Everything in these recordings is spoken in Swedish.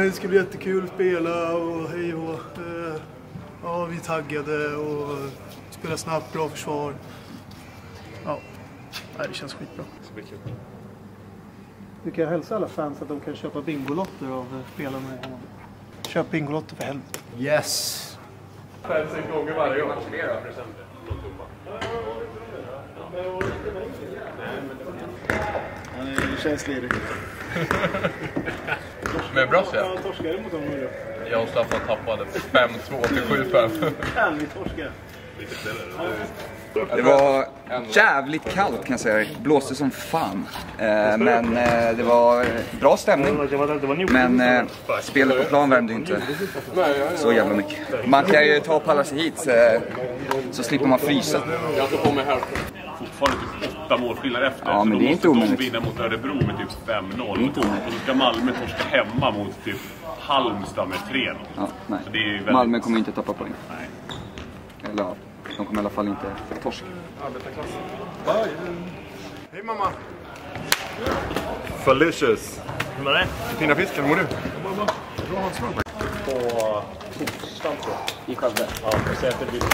det ska bli jättekul att spela och hej och ja, vi är taggade och spela snabbt, bra försvar. Ja, det känns skitbra. Du kan hälsa alla fans att de kan köpa bingolotter av spelarna i Hammarby. Köp bingolotter för helvete. Yes! 5-6 gånger varje gång. Det känns ledig. Med bra så Han torskade mot honom nu. jag och Staffan tappade 5-2 till 7-5. Kan vi torska? Det var jävligt kallt kan jag säga. Det blåste som fan. Men det var bra stämning. Men spelet på plan värmde inte så jävla mycket. Man kan ju ta och palla sig hit så slipper man frysa. Jag ska på mig här. Fortfarande typ 8 målskillnad efter. Ja, men det är inte omöjligt. De vinner mot Örebro med typ 5-0. Och så ska Malmö torska hemma mot typ Halmstad med 3-0. Ja, nej. Så det är väldigt... Malmö kommer inte tappa poäng. Nej. Eller ja, de kommer i alla fall inte torska. Hej mamma! Felicious! Hur var det? Fina fisken, hur mår du? På torsdagen i Skövde. Ja, och sätter vi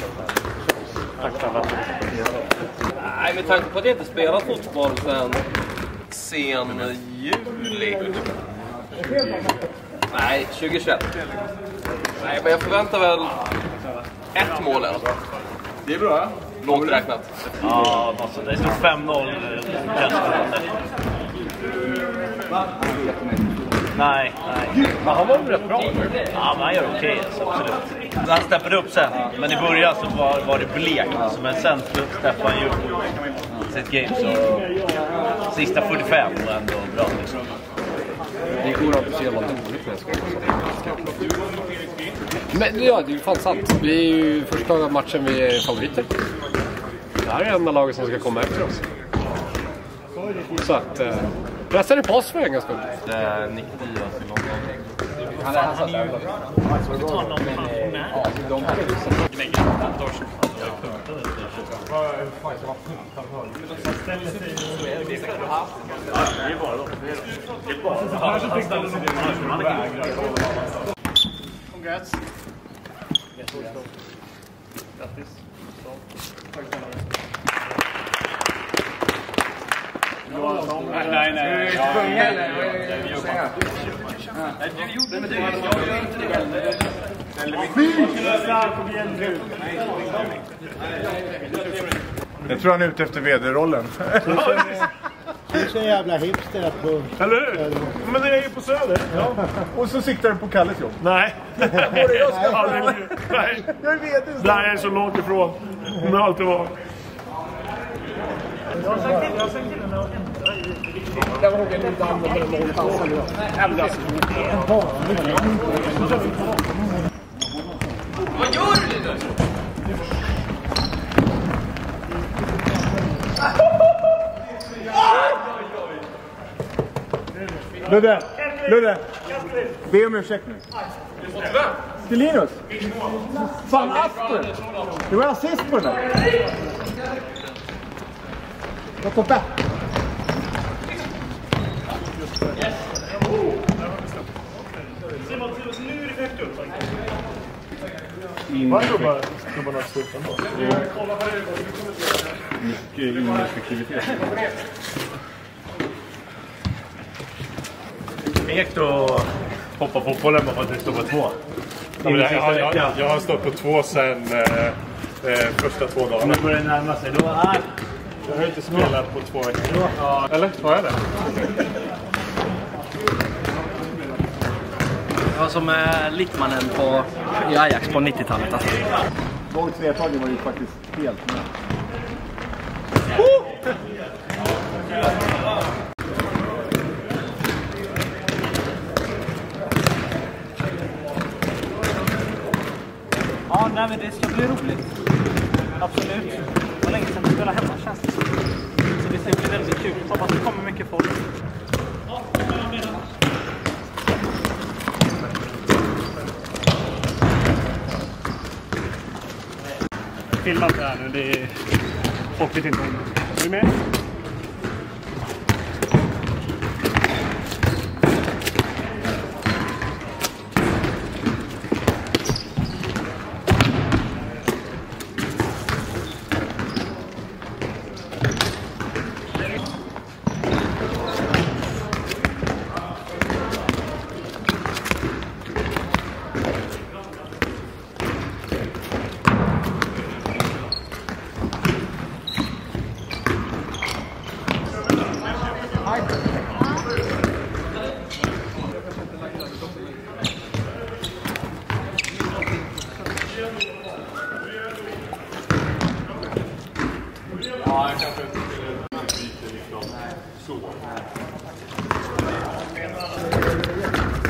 Nej, med tanke på att jag inte spelat fotboll sen juli. Nej, 2021. Nej, men jag förväntar väl ett mål eller? Det är bra. Lågt räknat. Ja, alltså det står 5-0 Nej. Men han var rätt bra. Ja, men han gör okej, absolut. Han steppade upp sen, men i början så var det blekt. Alltså, men sen steppade han ju sitt game, så sista 45 var ändå bra. Liksom. Det går att se vad dåligt för det. Men ja, det är ju fan sant. Vi är ju första matchen vi är favoriter. Det här är enda laget som ska komma efter oss. Så att resten är på oss för en gångs skull. Det är Nick Diaz i London. Han är satt där. Congrats. Nej. Jag tror han är ute efter vd-rollen. Du är så jävla hipster på... Eller hur? Men det är ju på Söder. Ja. Och så siktar den på Kalles jobb. Nej. Jag ska Nej. Jag vet inte. Nej, jag är så långt ifrån. Men alltid var. Jag har sagt till den att ändra i Det var nog inte använder den någonstans. Vad gör du nu? Ludde! Be om ursäkt nu. Till Linus! Fan, Asper! Det var assist på den där. Jag får bättre. Simon, nu är det högt upp. Vad jobbar något stort ändå? Mycket ineffektivitet. Ekt och hoppa fotbollen bara för att du står på 2. Jag har stått på 2 sen första 2 dagarna. Nu börjar det närma sig. Jag har inte spelat på 2 veckor. Eller? Har jag det? Det var som Littmannen i Ajax på 90-talet. Alltså. Långt nedtagen var ju faktiskt helt med. Ja, nej, men det ska bli roligt. Absolut. Det var länge sedan vi spelade hemma, känns det. Så det ska bli väldigt kul. Hoppas det kommer mycket folk. Filma inte här nu, det är... Folk vet inte om det. Är du med? Ja, jag kanske inte byter liksom så.